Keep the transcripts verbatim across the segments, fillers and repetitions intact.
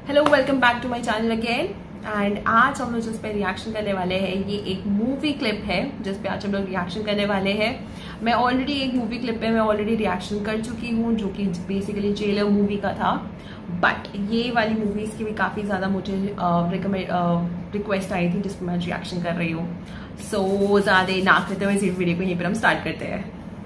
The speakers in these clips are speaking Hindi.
Hello, welcome back to my channel again. And आज हम लोग जिस पे रिएक्शन करने वाले हैं ये एक मूवी क्लिप है जिस पे आज हम लोग रिएक्शन करने वाले हैं। मैं ऑलरेडी एक मूवी क्लिप पे मैं ऑलरेडी रिएक्शन कर चुकी हूँ जो कि बेसिकली जेलर मूवी का था, बट ये वाली मूवीज की भी काफ़ी ज़्यादा मुझे रिकमेंड रिक्वेस्ट आई थी जिस पर मैं रिएक्शन कर रही हूँ। सो so, ज़्यादा ना करते हुए इस वीडियो को यहीं पर हम स्टार्ट करते हैं।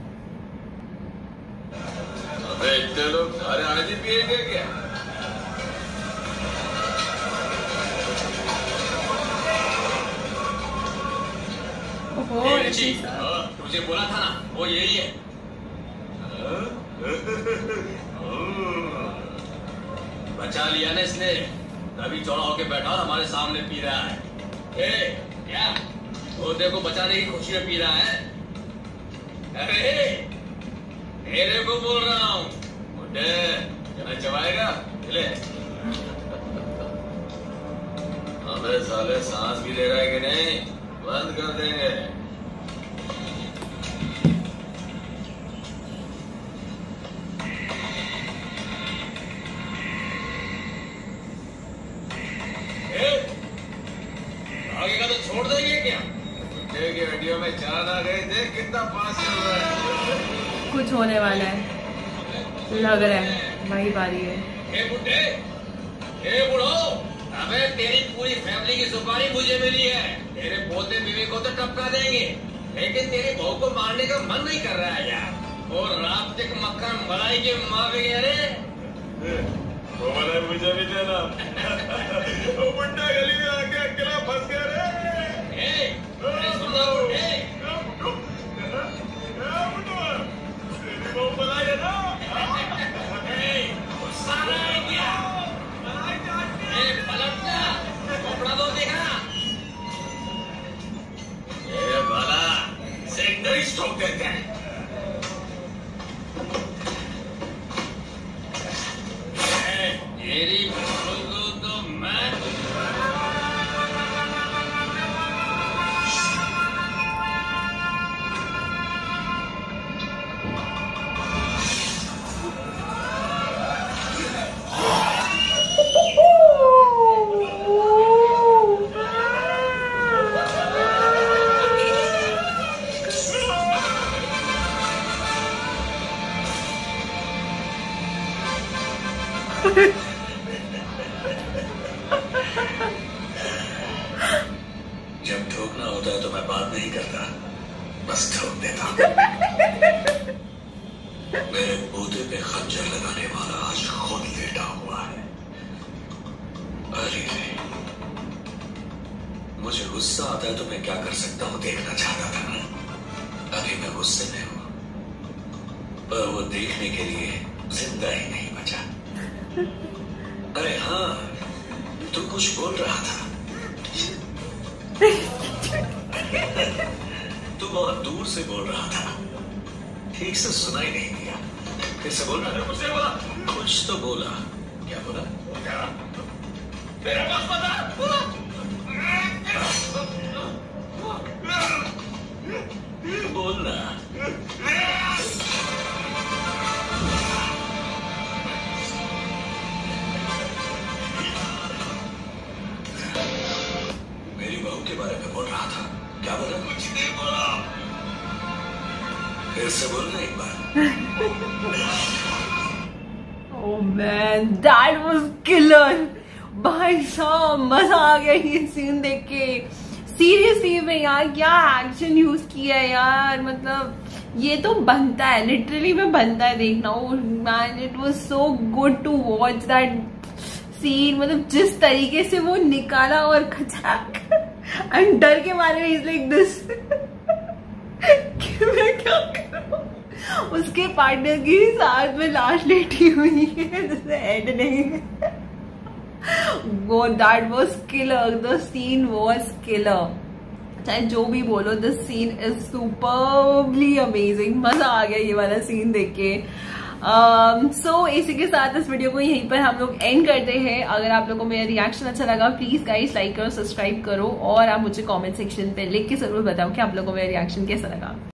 तुझे बोला था ना वो यही है। बचा लिया ना इसने, तभी चौड़ा होके बैठा और हमारे सामने पी रहा है। ए, क्या वो देखो बचाने की खुशी में पी रहा है। अरे मेरे को बोल रहा हूँ, मुझे चबाएगा ले। हमें साले सांस भी ले रहा है कि नहीं, बंद कर देंगे। आगे का तो छोड़ देंगे क्या? देखिए वीडियो में चार आ गए, देख कितना पास चल रहा है। कुछ होने वाला है लग रहा है, वही बारी है। ए बुड्ढे, ए बुढ़ो, अबे तेरी पूरी फैमिली की सुपारी मुझे मिली है। तेरे पोते बीवी को तो टपका देंगे, लेकिन तेरी बहू को मारने का मन नहीं कर रहा है यार। और रात तक मक्खन मलाई के माँ भी गए रे, वो वाला मुझे भी देना। वो बुड्ढा गली में आके अकेला फंस गया रे। ए, अरे सुनो बुड्ढे, तेरी बहू मलाई है ना? ए, गुस्सा आ रहा है क्या? ए, पलट जा, कपड़ा दो देखा। ए बाला, सेंटर स्टॉप देते हैं। तेरी बहू को तो मैं जब ठोकना होता है तो मैं बात नहीं करता, बस ठोक देता। मेरे पोते पे खंजर लगाने वाला आज खुद लेटा हुआ है। अरे मुझे गुस्सा आता है तो मैं क्या कर सकता हूँ देखना चाहता था ना। अभी मैं गुस्से में हूँ, पर वो देखने के लिए जिंदा ही नहीं बचा। अरे हाँ, तू कुछ बोल रहा था। तू बहुत दूर से बोल रहा था, ठीक से सुनाई नहीं दिया। फिर से बोल रहा, कुछ बोला, कुछ तो बोला। क्या बोला? क्या? मेरे पास बता। बोलना। के बारे में बोल रहा था। क्या बोला? कुछ नहीं बोला। फिर से बोलना एक बार। Oh man, that was killer. भाई साहब मजा आ गया ये सीन देख के। सीरियसली में यार क्या एक्शन यूज किया है यार, मतलब ये तो बनता है, लिटरली में बनता है देखना। Oh man, it was so good to watch that scene. मतलब जिस तरीके से वो निकाला और खचाक एंड डर के मारे में इज लाइक दिस कि मैं क्या करूं। उसके पार्टनर की साथ में लाश लेटी हुई है जिससे हेड नहीं है। वो that was killer, the scene was killer. चाहे जो भी बोलो, the scene is superbly amazing. मजा आ गया ये वाला सीन देख के। सो um, so, इसी के साथ इस वीडियो को यहीं पर हम लोग एंड करते हैं। अगर आप लोगों को मेरा रिएक्शन अच्छा लगा प्लीज गाइस लाइक करो, सब्सक्राइब करो और आप मुझे कमेंट सेक्शन पे लिख के जरूर बताओ कि आप लोगों को मेरा रिएक्शन कैसा लगा।